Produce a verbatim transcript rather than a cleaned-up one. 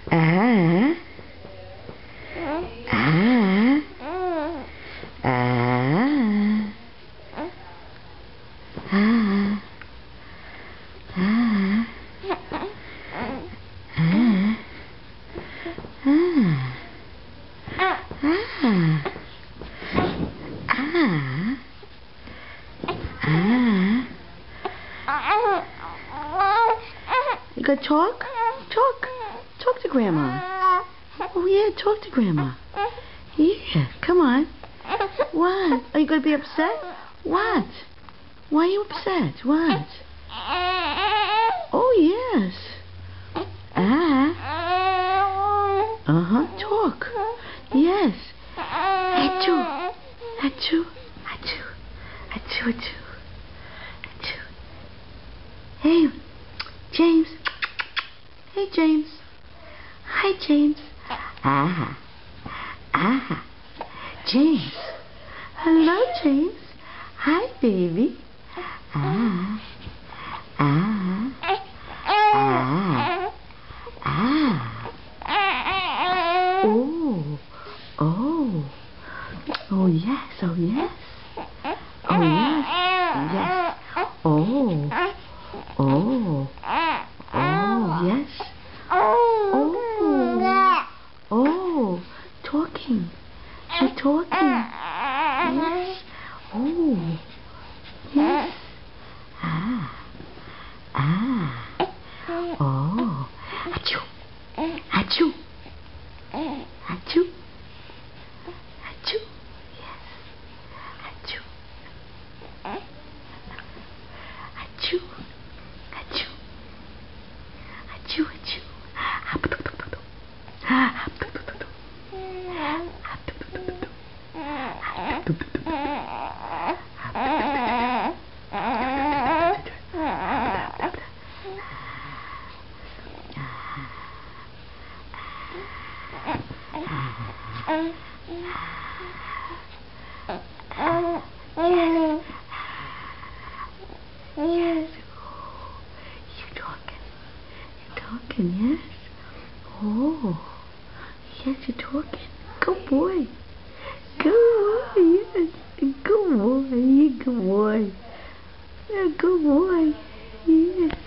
Ah. Ah. Ah. Ah. Ah. Ah. Ah. Ah. You got talk? Talk. Talk to Grandma. Oh, yeah, talk to Grandma. Yeah, come on. What? Are you going to be upset? What? Why are you upset? What? Oh, yes. Ah. Uh-huh, talk. Yes. Achoo. Achoo. Achoo. Achoo, achoo. Achoo. Hey, James. Hey, James. Hi, James. Ah. Ah. James. Hello, James. Hi, baby. Ah. Ah. Ah. Ah. Oh. Oh. Oh, yes. Oh, yes. Oh, yes. Yes. Oh. Oh. Oh, yes. Oh. Oh. Talking. You're talking. Yes. Oh. Yes. Ah. Ah. Oh. Achoo. Achoo. Achoo. Achoo. Yes. Achoo. Achoo. Achoo. Achoo. Achoo. Yes. You're talking. You're talking, yes. Oh. Yes, you're talking. Good boy. Good boy, yes. Good boy. Good boy. Yeah, good boy. Yes.